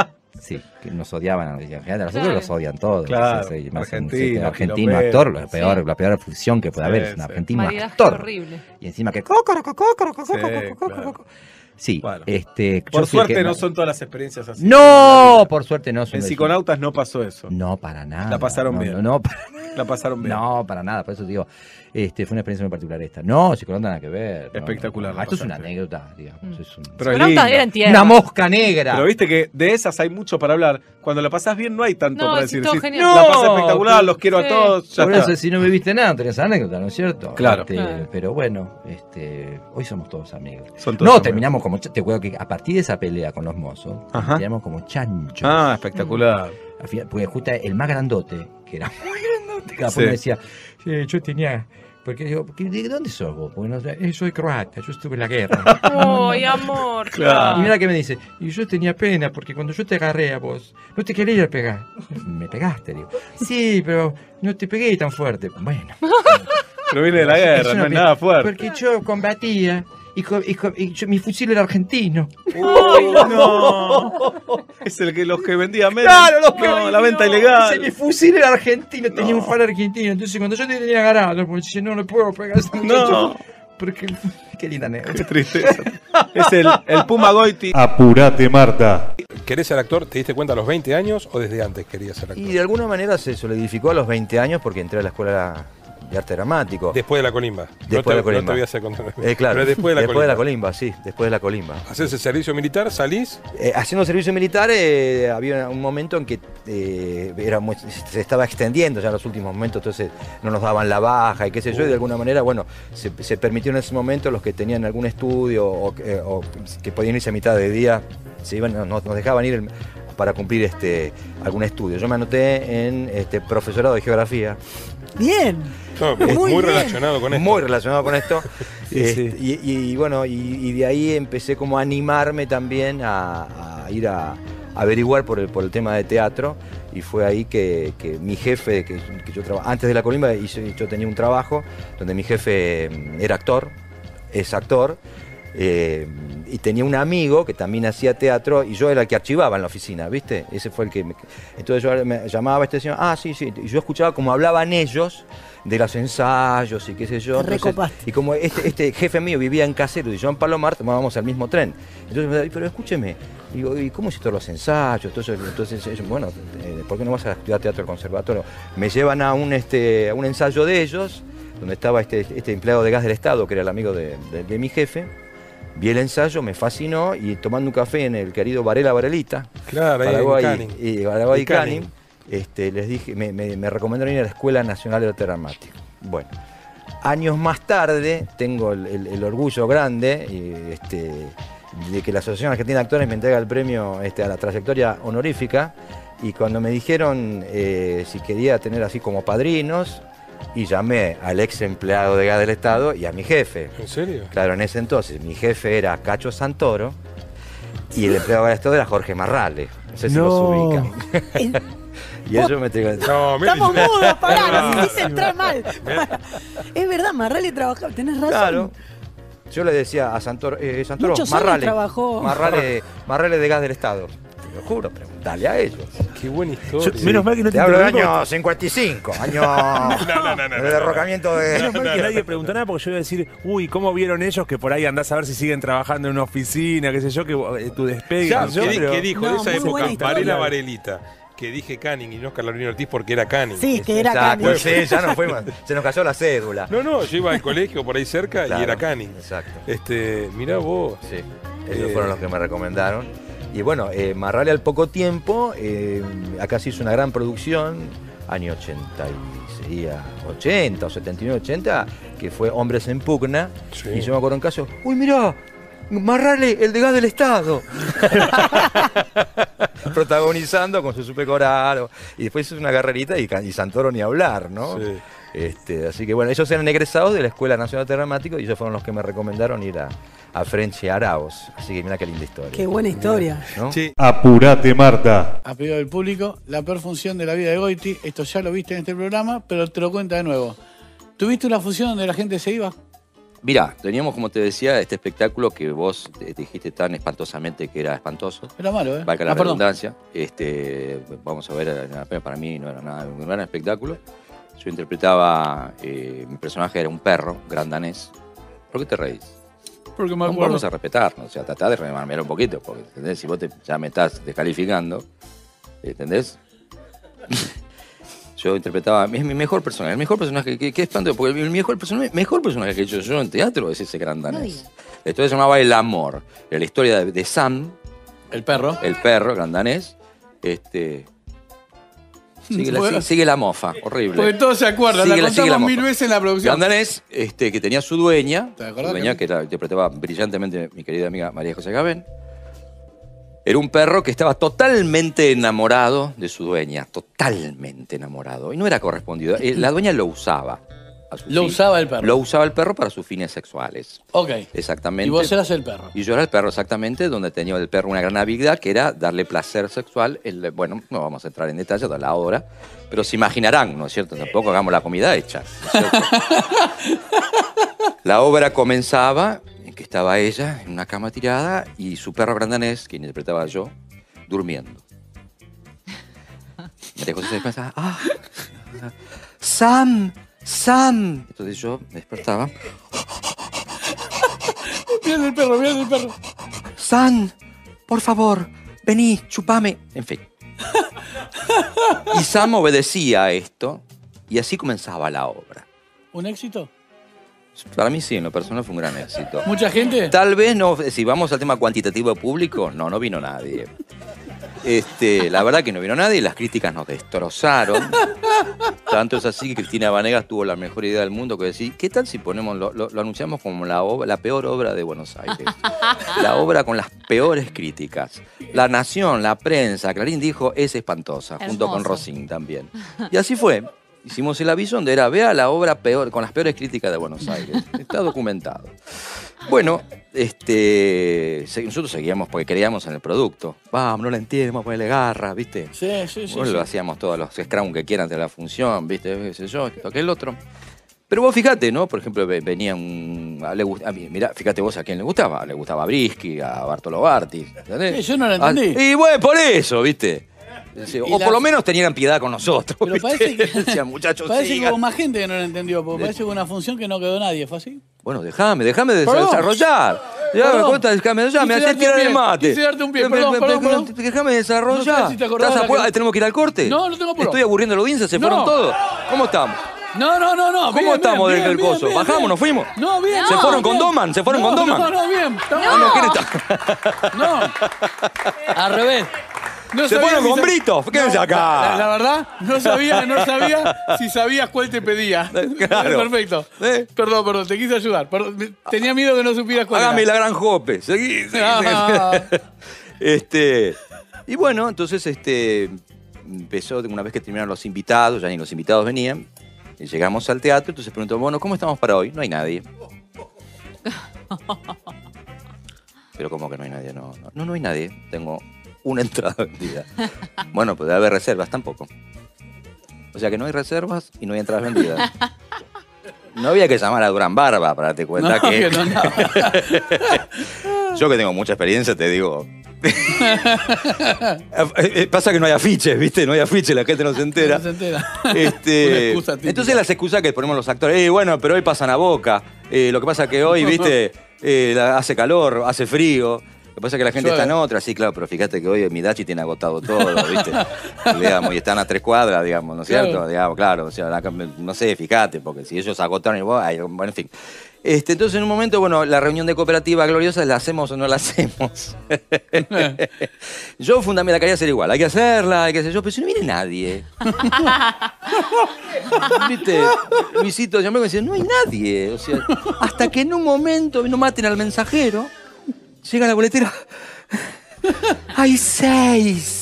Sí, que nos odiaban. En general, a nosotros Claro. los odian todos. Claro, Sí, sí, más un- argentino, sí, argentino quilombero. actor, la peor, Sí. la peor fusión que puede Sí, haber es un sí. argentino Maridaje actor. horrible. Y encima que cócoro, cócoro, cócoro, Sí, cócoro, cócoro, claro. cócoro. Sí, Bueno. este. Por yo fui el suerte que- no son todas las experiencias así. No, por suerte no son. En de- Psiconautas no pasó eso. No, para nada. La pasaron no, bien. No, no, para, La pasaron bien. no, para nada. Por eso te digo, este, fue una experiencia muy particular esta. No, psiconauta nada que ver. no, Espectacular, no, la esto es una pasaste. anécdota, digamos. Mm. Es un- Pero es Pronto lindo. eran tierra. una mosca negra. Pero viste que de esas hay mucho para hablar. Cuando la pasás bien no hay tanto No, para sí, decir. todo Sí, genial. la pasé No, espectacular, los quiero sí. a todos. Ya Por está. eso, si no viviste nada, no tenés anécdota, ¿no es cierto? Claro. Este, Claro. Pero bueno, este, hoy somos todos amigos. Son todos No, amigos. terminamos como. ch- Te acuerdo que a partir de esa pelea con los mozos, Ajá. terminamos como chanchos. Ah, espectacular. Al final, porque justo el más grandote, que era muy grandote, cada Sí. uno decía, "Sí, yo tenía. Porque digo, ¿de de dónde sos vos? Porque no, sé, "Eh, soy croata, yo estuve en la guerra. Ay, amor. Claro. Y mira que me dice, y yo tenía pena porque cuando yo te agarré a vos, no te quería pegar. Me pegaste, digo. Sí, pero no te pegué tan fuerte. Bueno. Pero viene de la guerra, una no es pena, nada fuerte. Porque yo combatía y, co- y co- y yo- mi fusil era argentino. Uy, no. Es el que los que vendía menos. Claro, los que No, la no, venta ese, ilegal. mi fusil era argentino, tenía un faro argentino. Entonces cuando yo te tenía agarrado, pues dice, no le puedo pegar a ese muchacho. No. Porque qué linda Qué anécdota. tristeza. Es el, el Puma Goiti. Apurate, Marta. ¿Querés ser actor? ¿Te diste cuenta a los veinte años o desde antes querías ser actor? Y de alguna manera se solidificó a los veinte años porque entré a la escuela de arte dramático. Después de la colimba. Después no te, de la colimba. No te voy a hacer contar. Eh, claro, Pero después de la colimba. colimba, sí, después de la colimba. Haces el servicio militar, salís. Eh, haciendo servicio militar eh, había un momento en que eh, era muy- se estaba extendiendo ya en los últimos momentos, entonces no nos daban la baja y qué sé yo, y de alguna manera, bueno, se, se permitió en ese momento los que tenían algún estudio o, que- o que podían irse a mitad de día, se iban, nos, nos dejaban ir el- para cumplir este, algún estudio. Yo me anoté en este, profesorado de geografía. Bien. No, muy Muy bien. relacionado con esto. Muy relacionado con esto. Sí, Este, sí. Y, y bueno, y, y de ahí empecé como a animarme también a, a ir a, averiguar por el, por el tema de teatro. Y fue ahí que, que mi jefe, que, que yo traba- antes de la colimba hice- yo tenía un trabajo donde mi jefe mm, era actor, es actor. eh, y tenía un amigo que también hacía teatro y yo era el que archivaba en la oficina, ¿viste? Ese fue el que me... Entonces yo me llamaba a este señor, ah, sí, sí, y yo escuchaba cómo hablaban ellos de los ensayos y qué sé yo. Te Entonces, recopaste. y como este, este jefe mío vivía en Caseros y yo en Palomar, tomábamos el mismo tren. Entonces me decía, pero escúcheme, digo, ¿y cómo hiciste los ensayos? Entonces, entonces ellos, bueno, eh, ¿por qué no vas a estudiar teatro al conservatorio? Me llevan a un, este, a un ensayo de ellos, donde estaba este, este empleado de gas del Estado, que era el amigo de, de- de mi jefe. Vi el ensayo, me fascinó y tomando un café en el querido Varela Varelita, Claro, ahí en Paraguay Canning. y Paraguay Y y Canning, Canning. este, les dije, me, me, me recomendaron ir a la Escuela Nacional de Arte Dramático. Bueno, años más tarde tengo el, el- el orgullo grande y, este, de que la Asociación Argentina de Actores me entrega el premio este, a la trayectoria honorífica y cuando me dijeron eh, si quería tener así como padrinos y llamé al ex empleado de gas del Estado y a mi jefe. ¿En serio? Claro, en ese entonces mi jefe era Cacho Santoro y el empleado del Estado era Jorge Marrale. No sé si los No. ubican. Y ellos me entregan. No, mira, Estamos yo- mudos, pará, nos hiciste entrar mal. Es verdad, Marrale trabajaba, tenés razón. Claro. Yo le decía a Santoro, eh, Santoro, Muchos años Marrale, trabajó. Marrale, Marrale de gas del Estado. Te lo juro, preguntale a ellos. Qué buena historia. Yo- menos mal que no te Te hablo del interrumpo. año cincuenta y cinco, año no, no, no, de no. derrocamiento de... Menos mal que nadie preguntó nada porque yo iba a decir, uy, ¿cómo vieron ellos que por ahí andás a ver si siguen trabajando en una oficina, qué sé yo, que eh, tu despegue? Ya, qué sé yo, ¿qué, di- pero- qué dijo No, de esa muy época? buena historia. Varela Varelita. Que dije Canning y no Carolina Ortiz porque era Canning. Sí, que era Exacto, Canning. sí, ya nos fuimos, se nos cayó la cédula. No, no, yo iba al colegio por ahí cerca Claro, y era Canning. Exacto. Este, mirá vos. Sí, ellos Eh, fueron los que me recomendaron. Y bueno, eh, Marrale al poco tiempo, eh, acá se hizo una gran producción, año ochenta, y sería ochenta o setenta y nueve, ochenta, que fue Hombres en Pugna. Sí. Y yo me acuerdo un caso, uy, mirá, Marrale, el de gas del Estado. Protagonizando con su supercorado. Y después hizo una carrerita y, y Santoro ni hablar, ¿no? Sí. Este, así que bueno, ellos eran egresados de la Escuela Nacional de Dramático y ellos fueron los que me recomendaron ir a, a French Araos. Así que mira qué linda historia. Qué buena historia. ¿no? Sí. Apurate, Marta. A pedido del público, la peor función de la vida de Goiti, esto ya lo viste en este programa, pero te lo cuenta de nuevo. ¿Tuviste una función donde la gente se iba? Mirá, teníamos, como te decía, este espectáculo que vos te dijiste tan espantosamente que era espantoso. Era malo, ¿eh? Valga la Ah, perdón. redundancia. Este, vamos a ver, para mí no era nada, un gran espectáculo. Yo interpretaba, eh, mi personaje era un perro, gran danés. ¿Por qué te reís? Porque me Vamos- acuerdo. Vamos a respetarnos, o sea, tratá de remarmear un poquito, porque, ¿entendés? Si vos te, ya me estás descalificando, ¿entendés? Yo interpretaba, es mi mejor personaje, el mejor personaje, que, que espanto, porque el mejor personaje, mejor personaje que he hecho yo en teatro es ese gran danés. La historia se llamaba El Amor, era la historia de, de Sam, el perro, el perro, gran danés, este... Sigue la, sigue- sigue la mofa, horrible. Porque todos se acuerdan, Sigue la sigue contamos mil mofa. veces en la producción. Gran danés, este, que tenía su dueña, ¿Te su acordás, dueña Camilo? que la interpretaba brillantemente mi querida amiga María José Gabén. Era un perro que estaba totalmente enamorado de su dueña, totalmente enamorado. Y no era correspondido. Eh, La dueña lo usaba. a su Lo fin. usaba el perro. Lo usaba el perro para sus fines sexuales. Ok. Exactamente. Y vos eras el perro. Y yo era el perro, exactamente, donde tenía el perro una gran habilidad que era darle placer sexual. El- bueno, no vamos a entrar en detalle de la obra, pero se imaginarán, ¿no es cierto? Tampoco hagamos la comida hecha. ¿no es cierto? La obra comenzaba en que estaba ella en una cama tirada y su perro grandanés, que interpretaba yo, durmiendo. María José se despertaba, ¡ah! ¡Sam! ¡Sam! Entonces yo me despertaba. Mira el perro, mira el perro. Sam, por favor, vení, chupame. En fin. Y Sam obedecía a esto y así comenzaba la obra. ¿Un éxito? Para mí sí, en lo personal fue un gran éxito. ¿Mucha gente? Tal vez no, si vamos al tema cuantitativo de público, no, no vino nadie. Este, la verdad que no vino nadie, las críticas nos destrozaron. Tanto es así que Cristina Vanegas tuvo la mejor idea del mundo que decir, ¿qué tal si ponemos, lo, lo- lo anunciamos como la, obra- la peor obra de Buenos Aires? La obra con las peores críticas. La Nación, la prensa, Clarín dijo, es espantosa, junto con Hermoso. Rosín también. Y así fue. Hicimos el aviso donde era, vea la obra peor, con las peores críticas de Buenos Aires. Está documentado. Bueno, este, se- nosotros seguíamos porque creíamos en el producto. Vamos, no la entiendo, vamos a ponerle garra, ¿viste? Sí, sí, sí. Bueno, sí. lo hacíamos todos los scrum que quieran de la función, ¿viste? Qué sé yo, esto, aquel otro. Pero vos fíjate, ¿no? Por ejemplo, ve- venía un... a- le gust- a mí, mirá, fíjate vos a quién le gustaba. Le gustaba a Brisky, a Bartolo Barti. ¿entendés? Sí, yo no lo Ah, entendí. Y bueno, por eso, ¿viste? Sí, O Y por las- lo menos tenían piedad con nosotros. Pero ¿viste? parece que, Decían, muchachos, parece que sigan. hubo más gente que no lo entendió, porque parece que hubo una función que no quedó nadie, ¿fue así? Bueno, déjame, déjame de Perdón. desarrollar. Ya, Perdón. ¿cómo estás? Déjame desarrollar. Me Quise hacés darte un tirar el pie, mate. quise darte un pie, Pe- perdón, pe- perdón, pe- perdón. Déjame desarrollar. No sé si te acordabas ¿Estás la apurado? que- ¿Tenemos que ir al corte? No, no tengo apuro. ¿Estoy aburriendo a la audiencia? ¿Se No. fueron todos? ¿Cómo estamos? No, no, no, no. ¿Cómo bien, estamos bien, del bien, coso? bien, ¿Bajamos? bien. ¿Nos fuimos? No, bien. ¿Se no, fueron con bien. Doman? ¿Se fueron no, con Doman? No, no, bien. Ah, no, ¿quién está? No. Al revés. No Se sabía fueron si con sa- Brito. Quédense No, acá. La, la verdad, no sabía, no sabía si sabías cuál te pedía. Claro. Perfecto. ¿Eh? Perdón, perdón, te quise ayudar. Perdón, me- tenía miedo que no supieras cuál Hágame era. la gran jope. Seguí, seguí, Ah. seguí. Este, y bueno, entonces este, empezó, una vez que terminaron los invitados, ya ni los invitados venían, y llegamos al teatro, entonces preguntó, bueno, ¿cómo estamos para hoy? No hay nadie. Pero ¿cómo que no hay nadie? No, no, no, no hay nadie. Tengo una entrada vendida. Bueno, pues debe haber reservas tampoco. O sea que no hay reservas y no hay entradas vendidas. No había que llamar a Durán Barba para darte cuenta No, que... que no, no. Yo que tengo mucha experiencia te digo... Pasa que no hay afiches, ¿viste? No hay afiches, la gente no se entera. No se entera. Este, Una excusa típica. entonces las excusas que ponemos los actores, eh, bueno, pero hoy pasan a Boca. Eh, lo que pasa que hoy, viste, eh, la- hace calor, hace frío. Lo que pasa es que la gente Llueve. está en otra, sí, claro, pero fíjate que hoy Midachi tiene agotado todo, ¿viste? Digamos, y están a tres cuadras, digamos, ¿no es Claro. cierto? Digamos, claro, o sea, la- no sé, fíjate, porque si ellos agotaron y vos, ay, bueno, en fin. Este, entonces, en un momento, bueno, la reunión de cooperativa gloriosa, ¿la hacemos o no la hacemos? Yo fundamentalmente la quería hacer igual, hay que hacerla, hay que hacer yo, pero si no viene nadie. ¿Viste? Luisito llamó y me decía, no hay nadie. O sea, hasta que en un momento no maten al mensajero, llega la boletera. Hay seis.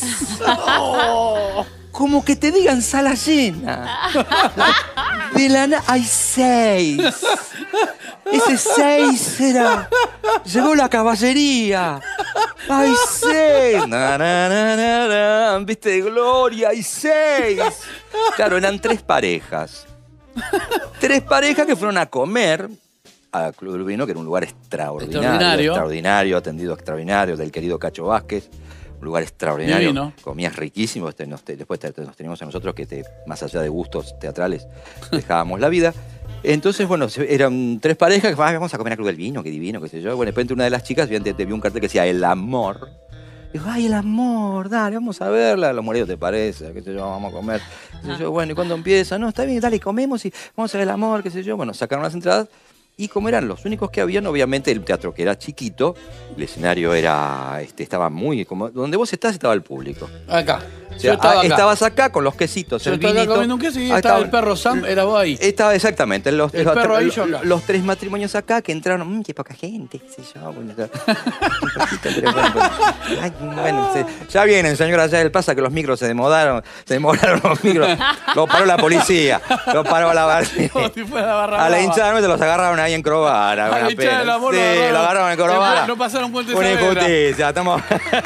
Como que te digan sala llena. De la na- hay seis. Ese seis era. Llegó la caballería. Hay seis. Na, na, na, na, na. Viste, Gloria, hay seis. Claro, eran tres parejas. Tres parejas que fueron a comer a Club del Vino, que era un lugar extraordinario, Extraordinario. extraordinario, atendido extraordinario, del querido Cacho Vázquez. Un lugar extraordinario. Divino. Comías riquísimo. Este, nos, te- después te- te- nos teníamos a nosotros que, te- más allá de gustos teatrales, dejábamos la vida. Entonces, bueno, se- eran tres parejas que "Ay, vamos a comer a Club del Vino, qué divino, qué sé yo. Bueno, de repente una de las chicas vio, te, te vio un cartel que decía El Amor. Dijo, ay, El Amor, dale, vamos a verla. Los moridos te parece, qué sé yo, vamos a comer. Qué sé yo, bueno, ¿y cuándo empieza? No, está bien, dale, comemos y vamos a ver El Amor, qué sé yo. Bueno, sacaron las entradas. Y como eran los únicos que habían, obviamente el teatro que era chiquito, el escenario era, este, estaba muy, como donde vos estás estaba el público. Acá. O Yo sea, estaba ah, acá. estabas acá con los quesitos, Yo el estaba acá vinito. comiendo un queso y Ah, estaba el perro Sam, era vos ahí. Estaba exactamente, los, El los, perro ahí, los- yo acá. los tres matrimonios acá que entraron, mmm, qué poca gente, qué sé yo. Bueno, qué poquito, pero bueno, pues, ay, bueno, se- ya vienen, señora, ya el pasa que los micros se demoraron, se demoraron los micros, los paró la policía, los paró la barra. Como si fuera la barra A la brava. hinchada se los agarraron ahí en Crovara. A la una hinchada pena. del amor Sí, lo agarraron. lo agarraron en Crovara. No pasaron Puente Una Saavedra. injusticia, estamos...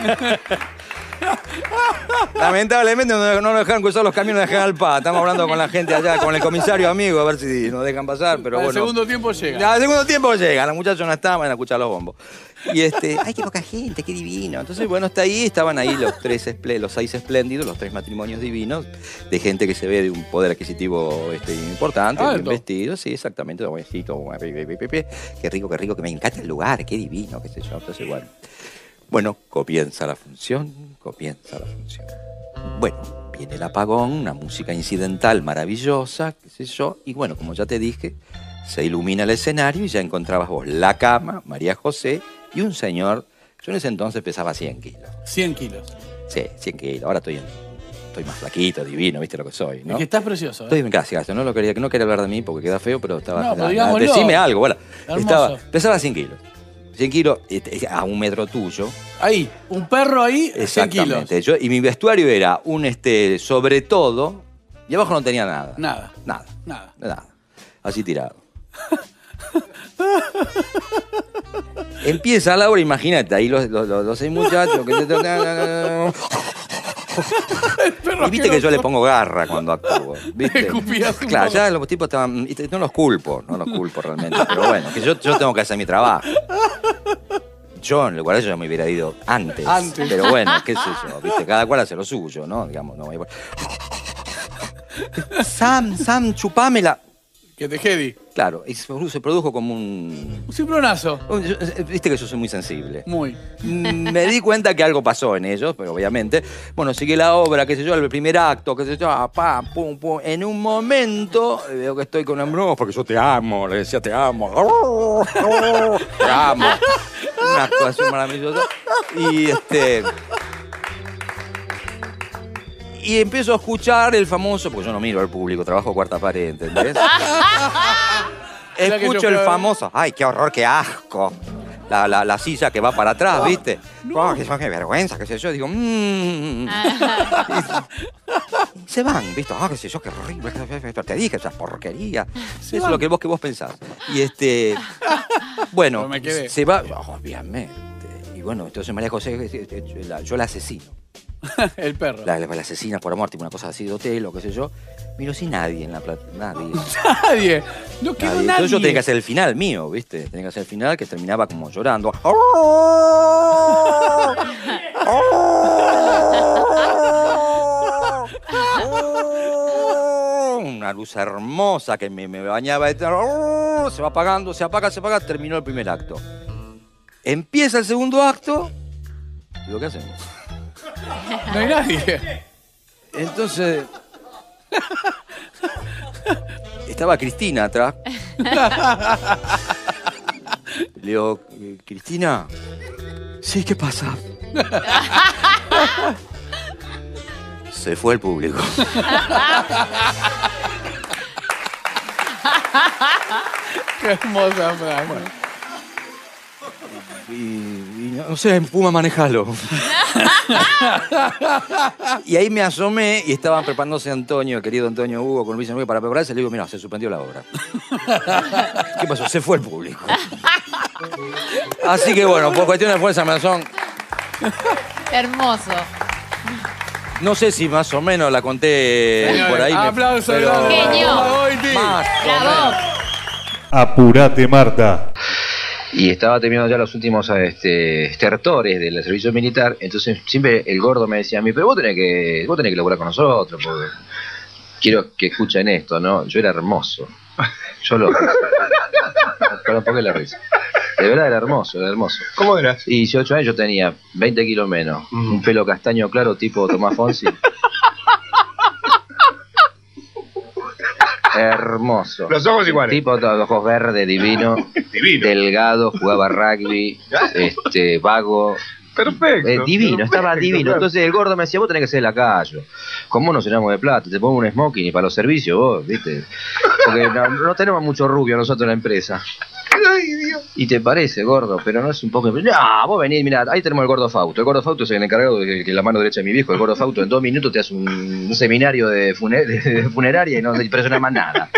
Lamentablemente no, no nos dejaron cruzar los caminos de General Paz. Estamos hablando con la gente allá, con el comisario amigo, a ver si nos dejan pasar, pero Al bueno. segundo tiempo llega. Ya, al segundo tiempo llega, los muchachos no estaban, van a escuchar los bombos. Y este, ay, qué poca gente, qué divino. Entonces, bueno, está ahí, estaban ahí los tres, esple- los seis espléndidos, los tres matrimonios divinos, de gente que se ve de un poder adquisitivo este, importante, bien Alto. vestido, sí, exactamente, jovencito, pi, pi, pi, pi, pi. Qué rico, qué rico, que me encanta el lugar, qué divino, qué sé yo. Entonces, bueno. Bueno, comienza la función, comienza la función. Bueno, viene el apagón, una música incidental maravillosa, qué sé yo, y bueno, como ya te dije, se ilumina el escenario y ya encontrabas vos la cama, María José y un señor, yo en ese entonces pesaba cien kilos. cien kilos. Sí, cien kilos, ahora estoy, en- estoy más flaquito, divino, viste lo que soy, ¿no? Es que estás precioso. ¿eh? Estoy en casa, no lo quería, no quería hablar de mí porque queda feo, pero estaba... No, pero ah, digámoslo. decime algo, bueno. Hermoso. Estaba, pesaba cien kilos. cien kilos este, a un metro tuyo. Ahí, un perro ahí, cien kilos. Exactamente. Yo, y mi vestuario era un este sobre todo y abajo no tenía nada. Nada. Nada. Nada. Nada. Así tirado. Empieza la obra, imagínate, ahí los, los, los, los seis muchachos que te tocan. Y viste que yo le pongo garra cuando actúo. ¿Viste? Escupías un Claro, poco. ya los tipos estaban. viste, No los culpo, no los culpo realmente. Pero bueno, que yo, yo tengo que hacer mi trabajo. Yo en lugar de eso ya me hubiera ido antes. Antes. Pero bueno, qué sé yo, ¿viste? Cada cual hace lo suyo, ¿no? Digamos, no. Sam, Sam, chupámela. Que te jedi. Claro, y se produ- se produjo como un... Un cimbronazo. un- yo- Viste que yo soy muy sensible. Muy. Mm, Me di cuenta que algo pasó en ellos, pero obviamente, bueno, sigue la obra, qué sé yo, el primer acto, qué sé yo, ah, pa, pum, pum. En un momento eh, veo que estoy con Ambrose, porque yo te amo, le decía te amo, te amo. Una actuación maravillosa. Y este... Y empiezo a escuchar el famoso, porque yo no miro al público, trabajo cuarta pared, ¿entendés? Mira que Escucho yo el creo- famoso, ay, qué horror, qué asco. La, la, la silla que va para atrás, ¿viste? Oh, qué, qué vergüenza, qué sé yo. Digo, mmm. Se van, ¿viste? Ah, qué sé yo, qué horrible. Te dije esa porquería. Eso es lo que vos, que vos pensás. Y este. Bueno, Pero me quedé. se va, obviamente. Y bueno, entonces María José, la- yo la asesino. El perro. La, la, la asesina por amor, tipo una cosa así de hotel o qué sé yo. Miro sin nadie en la plata. Nadie. Nadie. No quedó Nadie. nadie. Entonces yo tenía que hacer el final mío, ¿viste? Tenía que hacer el final que terminaba como llorando. Una luz hermosa que me, me bañaba. Se va apagando, se apaga, se apaga. Terminó el primer acto. Empieza el segundo acto. Digo, ¿qué hacemos? No hay nadie. Entonces. Estaba Cristina atrás. Le digo, Cristina. Sí, ¿qué pasa? Se fue el público. Qué hermosa frase. Y, y no, no sé, Puma, manejalo. Y ahí me asomé y estaban preparándose Antonio, querido Antonio Hugo, con Luis Enrique para prepararse. Le digo, mira, se suspendió la obra. ¿Qué pasó? Se fue el público. Así que bueno, por cuestiones de fuerza razón, Hermoso. no sé si más o menos la conté Señores, por ahí. me- aplauso pero- grande. Genio. Goiti. Más o Bravo. menos. Apurate, Marta. Y estaba terminando ya los últimos este, estertores del servicio militar, entonces siempre el gordo me decía a mí, pero vos tenés que, vos tenés que laburar con nosotros, porque quiero que escuchen esto, ¿no? Yo era hermoso. Yo lo... Perdón, ¿por qué la risa? De verdad era hermoso, era hermoso. ¿Cómo eras? Y dieciocho años yo tenía veinte kilos menos, mm. un pelo castaño claro tipo Tomás Fonsi. Hermoso. Los ojos iguales. Tipo, los ojos verdes, divino. Divino. Delgado, jugaba rugby, este, vago. Perfecto. Eh, divino, perfecto, estaba divino. claro. Entonces el gordo me decía, vos tenés que ser lacayo. ¿Cómo nos llenamos de plata? Te pongo un smoking y para los servicios vos, ¿viste? Porque no, no tenemos mucho rubio nosotros en la empresa. Ay, Dios. Y te parece, gordo, pero no es un poco... No, vos venís, mirá, ahí tenemos el gordo Fausto. El gordo Fausto es el encargado de que la mano derecha de mi viejo. El gordo Fausto en dos minutos te hace un, un seminario de, funer de funeraria y no te impresiona más nada.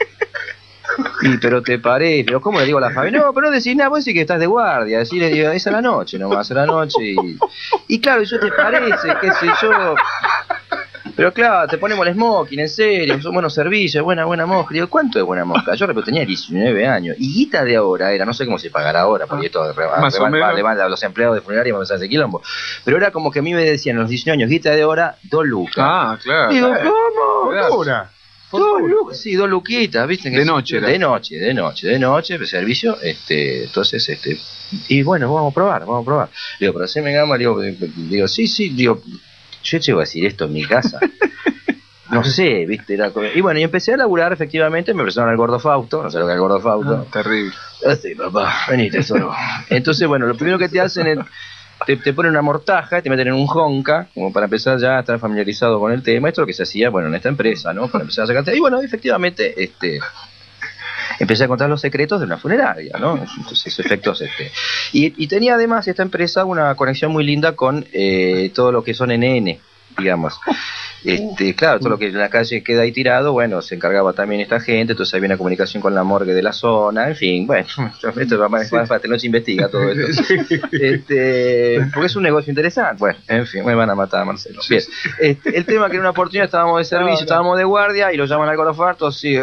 Y pero te parece, pero ¿cómo le digo a la familia? No, pero no decís nada, vos decís que estás de guardia, decís, es a la noche nomás, a la noche. Y, y claro, eso te parece, qué sé yo... Pero claro, te ponemos el smoking, en serio, son buenos servicios, buena, buena mosca. Digo, ¿cuánto es buena mosca? Yo repito, tenía diecinueve años. Y guita de ahora era, no sé cómo se pagará ahora, porque esto levanta a los empleados de funeraria para ese quilombo. Pero era como que a mí me decían a los diecinueve años, guita de hora, dos lucas. Ah, claro. Digo, claro. ¿cómo? Una. Dos lucas, sí, dos luquitas, ¿viste? De noche, De noche, de noche, de noche, de servicio, este, entonces, este, y bueno, vamos a probar, vamos a probar. Digo, pero haceme gama, digo, digo, sí, sí, digo, yo llego a decir esto en mi casa. No sé, ¿viste? Era... Y bueno, y empecé a laburar, efectivamente, me presentaron al gordo Fausto, no sé lo que es el gordo Fausto. Ah, terrible. Sí, papá, venite solo. Entonces, bueno, lo primero que te hacen es, te, te ponen una mortaja, te meten en un jonca, como para empezar ya a estar familiarizado con el tema. Esto es lo que se hacía, bueno, en esta empresa, ¿no? Para empezar a sacar... Y bueno, efectivamente, este... empecé a contar los secretos de una funeraria, ¿no? Entonces, efectos, este... Y, y tenía además esta empresa una conexión muy linda con eh, todo lo que son N N, digamos. Este, claro, todo lo que en la calle queda ahí tirado, bueno, se encargaba también esta gente, entonces había una comunicación con la morgue de la zona, en fin, bueno, esto va más fácil, no se investiga todo esto. Este, porque es un negocio interesante, bueno, en fin, me van a matar a Marcelo. Bien, este, el tema que en una oportunidad estábamos de servicio, estábamos de guardia y lo llaman al gordo Fausto, así,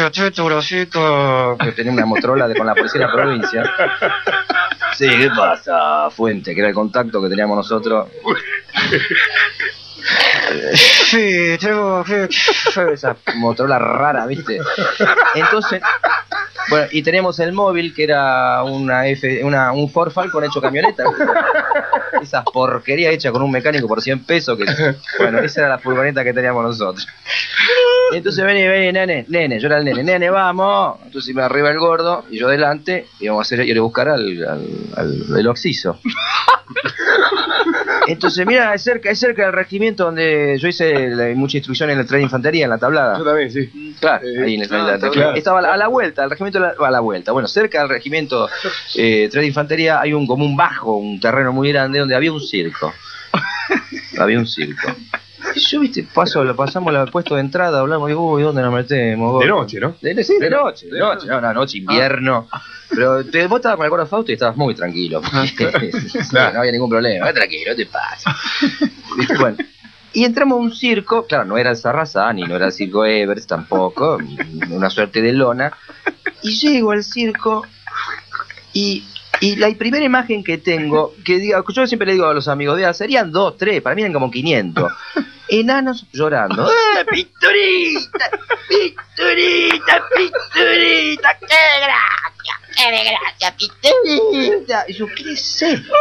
que tenía una Motorola de, con la policía de la provincia. Sí, ¿qué pasa, Fuente? Que era el contacto que teníamos nosotros. Sí, tengo esa Motorola rara, ¿viste? Entonces, bueno, y tenemos el móvil que era una F, una, un Ford Falcon hecho camioneta. Esas porquerías hechas con un mecánico por cien pesos. Que, bueno, esa era la furgoneta que teníamos nosotros. Y entonces vení, vení, nene, nene, yo era el nene, nene, vamos. Entonces me arriba el gordo y yo delante y vamos a hacer, ir a buscar al, al, al del Oxiso. Entonces, mira, es cerca, es cerca del regimiento donde yo hice la, mucha instrucción en el tren de infantería, en la tablada. Yo también, sí. Claro, eh, ahí en el tren ah, de infantería. Claro. Estaba a la, a la vuelta, el regimiento a la, a la vuelta. Bueno, cerca del regimiento eh, tren de infantería hay un como un bajo, un terreno muy grande donde había un circo. Había un circo. Y yo, viste, paso, lo pasamos al puesto de entrada, hablamos, digo, uy, ¿dónde nos metemos? Gordo? De noche, ¿no? De, sí, de noche, de noche, no, una noche, invierno. Ah. Pero te, vos estabas con el gordo Fausto y estabas muy tranquilo. Ah, claro. No había ningún problema, tranquilo, te pasa. Bueno, y entramos a un circo, claro, no era el Sarrazani, no era el circo Evers tampoco, una suerte de lona. Y llego al circo y... Y la primera imagen que tengo, que diga, yo siempre le digo a los amigos, vea, serían dos, tres, para mí eran como quinientos. Enanos llorando. ¡Eh, Pinturita! ¡Pinturita, Pinturita! ¡Qué gracia! ¡Qué gracia, Pinturita! Y yo, ¿qué es esto?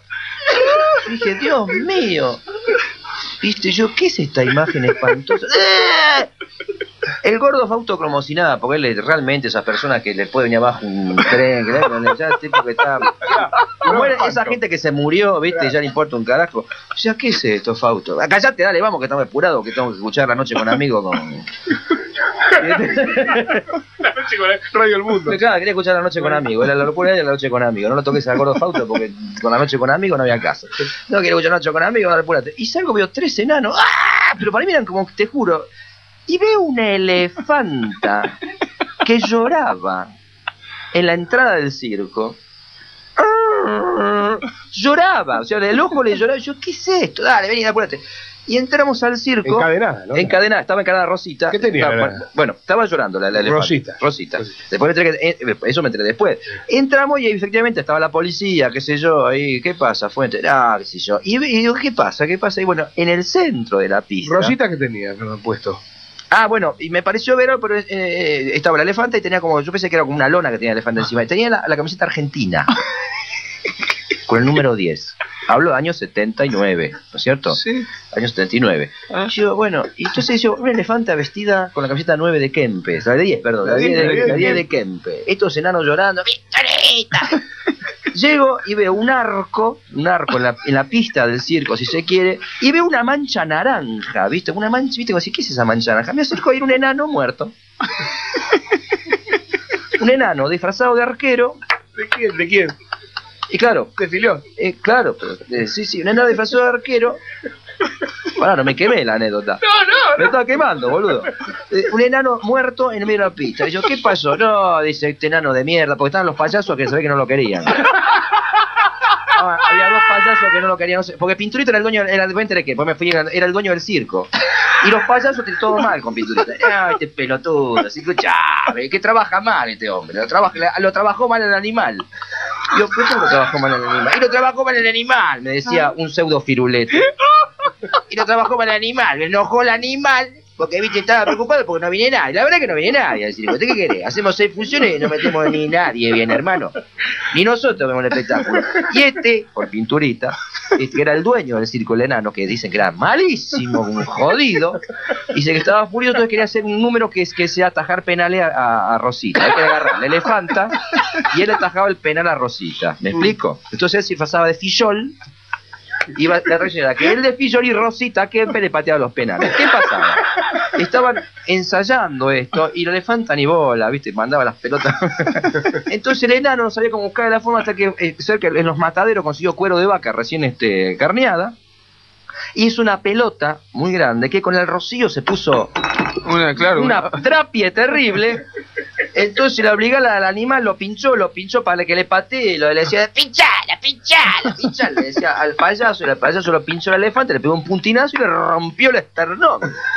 Y dije, Dios mío. Viste, yo, ¿qué es esta imagen espantosa? ¡Eh! El gordo Fausto como si nada, porque él es realmente esas personas que le puede venir abajo un tren, que ya el tipo que está... Como era esa gente que se murió, viste, y ya le importa un carajo. O sea, ¿qué es esto, Fausto? Callate, dale, vamos, que estamos apurados, que tengo que escuchar La Noche con Amigos con... La Noche con Radio El Mundo. Claro, quería escuchar La Noche con Amigos, era la locura de La Noche con Amigos. No lo toques al gordo Fausto porque con La Noche con Amigos no había caso. No quiero escuchar La Noche con Amigos, dale, apúrate. Y salgo, veo tres enanos, ¡ah! Pero para mí eran como, te juro... Y veo una elefanta que lloraba en la entrada del circo. Lloraba, o sea, el ojo le lloraba. Yo, ¿qué es esto? Dale, vení, apúrate. Y entramos al circo. Encadenada, ¿no? Encadenada, estaba encadenada Rosita. ¿Qué tenía? Estaba- la- bueno, estaba llorando la, la elefanta. Rosita. Rosita. Después me enteré que, eh, eso me enteré después. Entramos y efectivamente estaba la policía, qué sé yo, ahí, ¿qué pasa, Fuente? Ah, qué sé yo. Y, y digo, ¿qué pasa? ¿Qué pasa? Y bueno, en el centro de la pista. Rosita que tenía que me han puesto. Ah, bueno, y me pareció ver, pero eh, eh, estaba la elefanta y tenía como, yo pensé que era como una lona que tenía el elefante encima. Y tenía la, la camiseta argentina. Con el número diez. Hablo de años setenta y nueve, ¿no es cierto? Sí. Años setenta y nueve. Ah. Y yo, bueno, y entonces yo, una elefanta vestida con la camiseta nueve de Kempes, la de diez, perdón, la La de diez, diez la de, diez, la diez bien. de Kempes. Estos enanos llorando, ¡Victorita! Llego y veo un arco, un arco en la, en la pista del circo, si se quiere, y veo una mancha naranja, ¿viste? Una mancha, ¿viste? Como si, ¿qué es esa mancha naranja? Me acerco a ir un enano muerto. Un enano disfrazado de arquero. ¿De quién? ¿De quién? Y claro, ¿De Filión? eh, claro, pero, eh, sí, sí, un enano disfrazado de arquero. Bueno, no me quemé la anécdota. No, no, Me estaba quemando, boludo. Eh, un enano muerto en el medio de la pista. Y yo, ¿qué pasó? No, dice este enano de mierda, porque estaban los payasos que se ve que no lo querían. Ah, había dos payasos que no lo querían, no sé, porque Pinturita era el dueño, era el de qué, pues me fui, era, era el dueño del circo. Y los payasos tienen todo mal con Pinturita. Ah, este pelotudo, así escuchame, que trabaja mal este hombre, lo, trabaja, lo trabajó mal el animal. Y yo, ¿por qué lo trabajó mal el animal? Y lo trabajó mal el animal, me decía un pseudo firulete. Y lo trabajó mal el animal, me enojó el animal, porque viste, estaba preocupado porque no viene nadie. La verdad que no viene nadie al circo. ¿Usted qué querés? Hacemos seis funciones y no metemos ni nadie bien, hermano. Ni nosotros vemos el espectáculo. Y este, por Pinturita, este, que era el dueño del circo, el enano, que dicen que era malísimo, un jodido, dice que estaba furioso, entonces quería hacer un número que es que sea atajar penales a, a, a Rosita. Hay que agarrar la elefanta y él atajaba el penal a Rosita. ¿Me explico? Entonces él se pasaba de fillol. Iba la reacción era que él de Fillol y Rosita Kempe le pateaba los penales. ¿Qué pasaba? Estaban ensayando esto y la elefanta ni bola, ¿viste? Mandaba las pelotas. Entonces el enano no sabía cómo buscar la forma hasta que eh, cerca en los mataderos consiguió cuero de vaca recién este, carneada. Hizo una pelota muy grande que con el rocío se puso una, claro, una una... trapie terrible. Entonces la obligaba al animal, lo pinchó, lo pinchó para que le patee y lo, le decía, pinchala, pinchala, pinchala. Le decía al payaso, y el payaso lo pinchó al elefante, le pegó un puntinazo y le rompió el esternón.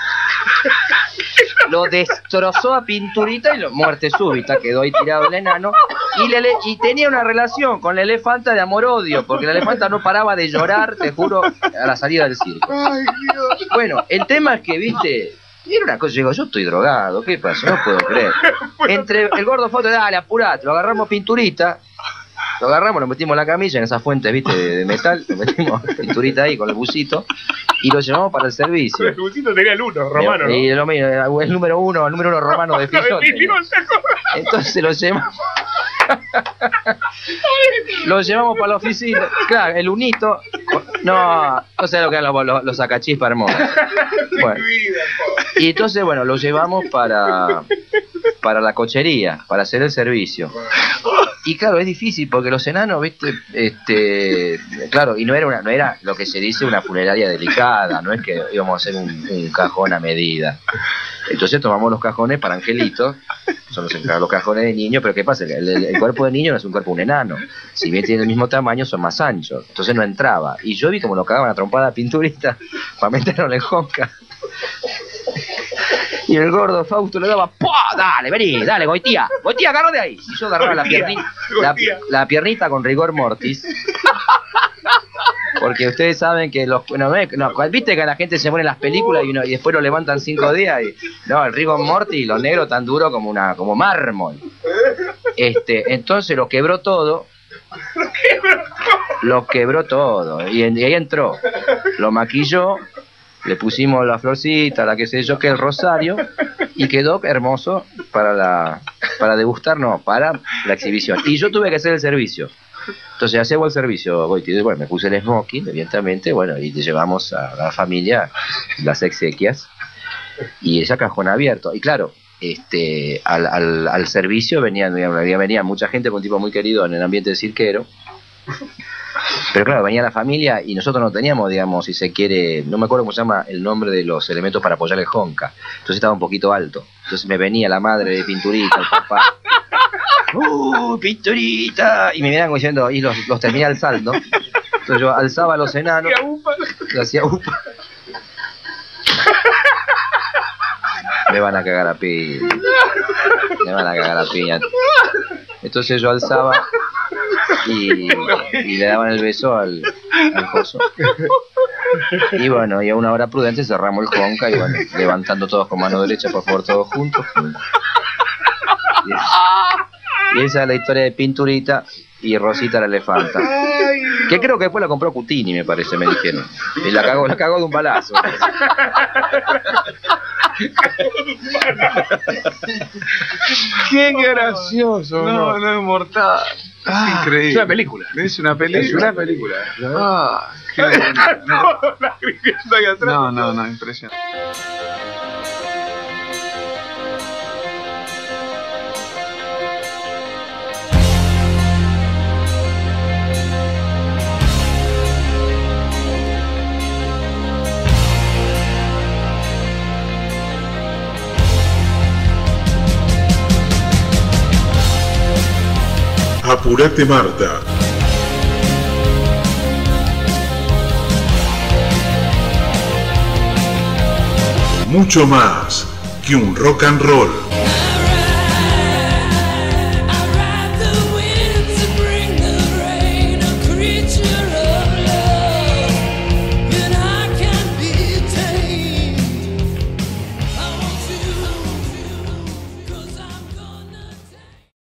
Lo destrozó a Pinturita y lo, muerte súbita, quedó ahí tirado el enano. Y, le, y tenía una relación con la elefanta de amor-odio, porque la elefanta no paraba de llorar, te juro, a la salida del circo. Ay, Dios. Bueno, el tema es que, viste, era una cosa, yo digo, yo estoy drogado, ¿qué pasa? No puedo creer. Entre el gordo foto, dale, apurate, lo agarramos Pinturita, lo agarramos, lo metimos en la camilla, en esas fuentes, viste, de, de metal, lo metimos Pinturita ahí con el busito, y lo llevamos para el servicio. El busito tenía el uno, romano, ¿no? Y lo mismo, el número uno, el número uno romano de Fillol. Entonces lo llevamos. Lo llevamos para la oficina. Claro, el unito. No, no sé lo que eran los, los, los sacachispas hermosos. Bueno. Y entonces, bueno, lo llevamos para, para la cochería, para hacer el servicio. Y claro, es difícil porque los enanos, viste, este, claro, y no era una, no era lo que se dice una funeraria delicada, no es que íbamos a hacer un, un cajón a medida. Entonces tomamos los cajones para angelitos, son los, los cajones de niño, pero ¿qué pasa? El, el, el cuerpo de niño no es un cuerpo de un enano. Si bien tiene el mismo tamaño, son más anchos. Entonces no entraba. Y yo vi como lo cagaban a trompada a Pinturita para meterlo en jonca. Y el gordo Fausto le daba, ¡pua! Dale, vení, dale, Goitía, Goitía, agarra de ahí. Y yo agarraba la piernita, la, la piernita con rigor mortis. Porque ustedes saben que los no, no, viste que la gente se pone en las películas y, uno, y después lo levantan cinco días y no, el rigor mortis, los negros tan duro como una como mármol. Este, entonces lo quebró todo. Lo quebró todo y, y ahí entró. Lo maquilló, le pusimos la florcita, la que sé yo, que el rosario, y quedó hermoso para la para degustar, no, para la exhibición. Y yo tuve que hacer el servicio. Entonces hacemos el servicio, Goiti. Bueno, me puse el smoking, evidentemente, bueno, y te llevamos a la familia las exequias y ese cajón abierto. Y claro, este al, al, al servicio venían, venía mucha gente con un tipo muy querido en el ambiente cirquero. Pero claro, venía la familia y nosotros no teníamos, digamos, si se quiere, no me acuerdo cómo se llama el nombre de los elementos para apoyar el jonca. Entonces estaba un poquito alto. Entonces me venía la madre de Pinturita, el papá. ¡Uh, Pinturita! Y me venían diciendo, y los, los terminé alzando. Entonces yo alzaba a los enanos. Lo hacía upa. me van a cagar a piña. Me van a cagar a piña. Entonces yo alzaba y, y le daban el beso al, al coso. Y bueno, y a una hora prudente cerramos el conca y bueno, levantando todos con mano derecha, por favor, todos juntos. Y, y esa es la historia de Pinturita y Rosita la elefanta. Que creo que después la compró Cutini, me parece, me dijeron. Y la cagó, la cagó de un balazo. Qué gracioso. No, no es mortal. Ah, increíble. Es una película. Es una película. Es una película. Ah, qué no, no, no, impresionante. Apurate, Marta. Mucho más que un rock and roll.